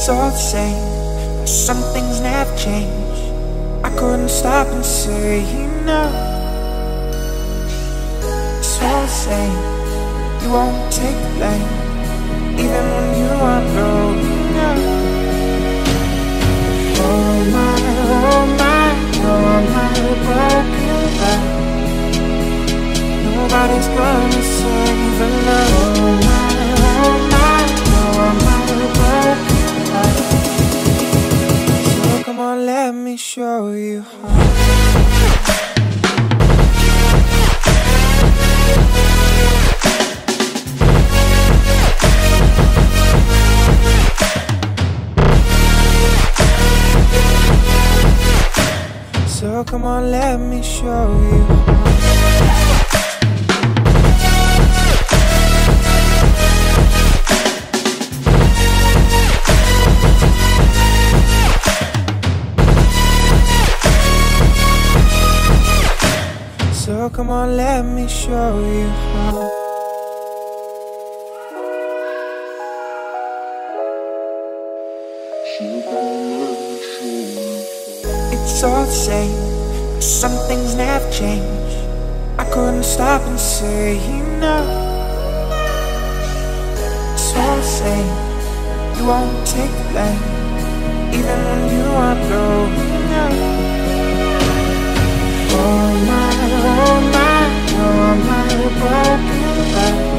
It's all the same, but some things never change. I couldn't stop and say no. It's all the same, you won't take the blame, even when you are blowing up. Oh my, you're my broken heart. Nobody's gonna save the love. Oh my, you're my broken heart. So come on, let me show you how. So come on, let me show you how. So come on, let me show you how. It's all the same, but some things never change. I couldn't stop and say no. It's all the same, you won't take the blame, even when you are blowing up. Oh my, you're my broken heart.